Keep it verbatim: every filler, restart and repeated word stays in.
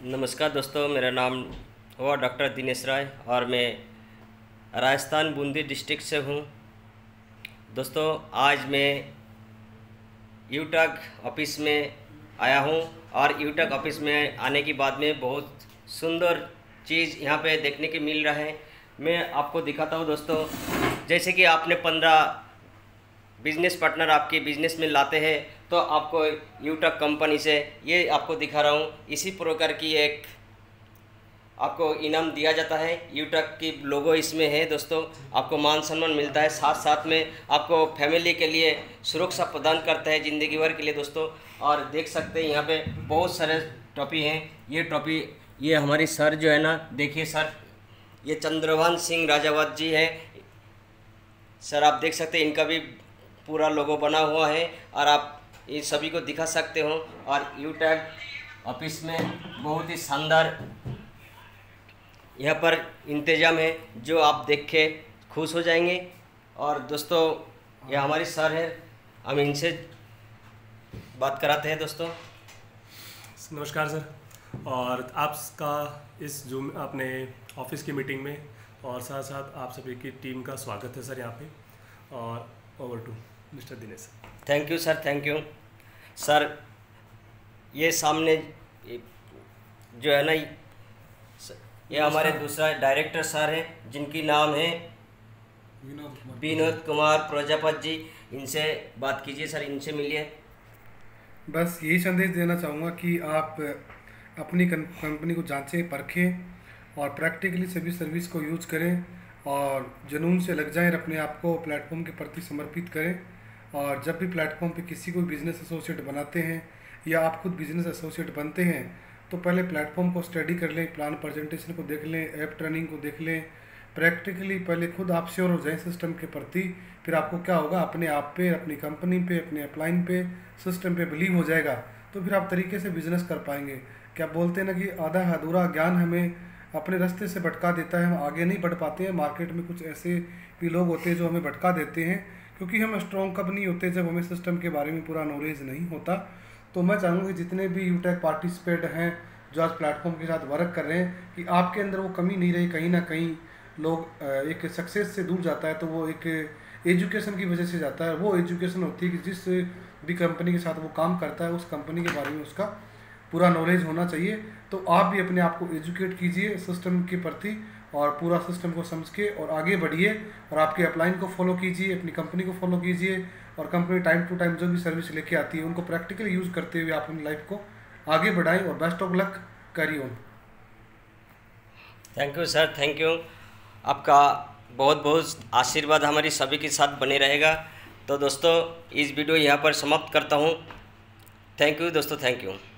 नमस्कार दोस्तों, मेरा नाम हुआ डॉक्टर दिनेश राय और मैं राजस्थान बूंदी डिस्ट्रिक्ट से हूँ। दोस्तों, आज मैं यूटक ऑफिस में आया हूँ और यूटक ऑफिस में आने के बाद में बहुत सुंदर चीज़ यहाँ पे देखने को मिल रहा है। मैं आपको दिखाता हूँ दोस्तों। जैसे कि आपने पंद्रह बिजनेस पार्टनर आपके बिजनेस में लाते हैं तो आपको यूटक कंपनी से ये आपको दिखा रहा हूँ, इसी प्रकार की एक आपको इनाम दिया जाता है। यूटक की लोगो इसमें है दोस्तों, आपको मान सम्मान मिलता है, साथ साथ में आपको फैमिली के लिए सुरक्षा प्रदान करता है ज़िंदगी भर के लिए दोस्तों। और देख सकते हैं यहाँ पे बहुत सारे टॉपी हैं। ये टॉपी ये हमारी सर जो है ना, देखिए सर, ये चंद्रभान सिंह राजावत जी है सर। आप देख सकते हैं इनका भी पूरा लोगो बना हुआ है और आप ये सभी को दिखा सकते हो। और यूटक ऑफिस में बहुत ही शानदार यहाँ पर इंतज़ाम है जो आप देख के खुश हो जाएंगे। और दोस्तों, ये हमारी सर है, हम इनसे बात कराते हैं दोस्तों। नमस्कार सर, और आपका इस जूम अपने ऑफिस की मीटिंग में और साथ साथ आप सभी की टीम का स्वागत है सर यहाँ पे। और over to mister Dinesh. Thank you sir, thank you sir. ये सामने जो है ना, ये हमारे दूसरा डायरेक्टर सर हैं जिनकी नाम है विनोद कुमार प्रजापति जी। इनसे बात कीजिए सर, इनसे मिलिए। बस यही संदेश देना चाहूँगा कि आप अपनी कंपनी को जांचें, परखें और प्रैक्टिकली सभी सर्विस को यूज करें और जुनून से लग जाएं, अपने आप को प्लेटफॉर्म के प्रति समर्पित करें। और जब भी प्लेटफॉर्म पे किसी को बिज़नेस एसोसिएट बनाते हैं या आप खुद बिज़नेस एसोसिएट बनते हैं तो पहले प्लेटफॉर्म को स्टडी कर लें, प्लान प्रेजेंटेशन को देख लें, ऐप ट्रेनिंग को देख लें, प्रैक्टिकली पहले खुद आप श्योर हो जाएं सिस्टम के प्रति। फिर आपको क्या होगा, अपने आप पे, अपनी कंपनी पे, अपने अपलाइन पे, सिस्टम पे बिलीव हो जाएगा तो फिर आप तरीके से बिजनेस कर पाएंगे। क्या बोलते हैं ना कि आधा अधूरा ज्ञान हमें अपने रास्ते से भटका देता है, हम आगे नहीं बढ़ पाते हैं। मार्केट में कुछ ऐसे भी लोग होते हैं जो हमें भटका देते हैं, क्योंकि हम स्ट्रॉन्ग कब नहीं होते जब हमें सिस्टम के बारे में पूरा नॉलेज नहीं होता। तो मैं चाहूँगा कि जितने भी यूटक पार्टिसिपेट हैं जो आज प्लेटफॉर्म के साथ वर्क कर रहे हैं कि आपके अंदर वो कमी नहीं रही। कहीं ना कहीं लोग एक सक्सेस से दूर जाता है तो वो एक एजुकेशन की वजह से जाता है। वो एजुकेशन होती है कि जिस भी कंपनी के साथ वो काम करता है उस कंपनी के बारे में उसका पूरा नॉलेज होना चाहिए। तो आप भी अपने आप को एजुकेट कीजिए सिस्टम के प्रति और पूरा सिस्टम को समझ के और आगे बढ़िए और आपके अपलाइन को फॉलो कीजिए, अपनी कंपनी को फॉलो कीजिए और कंपनी टाइम टू टाइम जो भी सर्विस लेके आती है उनको प्रैक्टिकली यूज़ करते हुए आप अपनी लाइफ को आगे बढ़ाएं। और best of luck, carry on. Thank you sir, thank you. आपका बहुत बहुत आशीर्वाद हमारी सभी के साथ बने रहेगा। तो दोस्तों, इस वीडियो यहाँ पर समाप्त करता हूँ। थैंक यू दोस्तों, थैंक यू।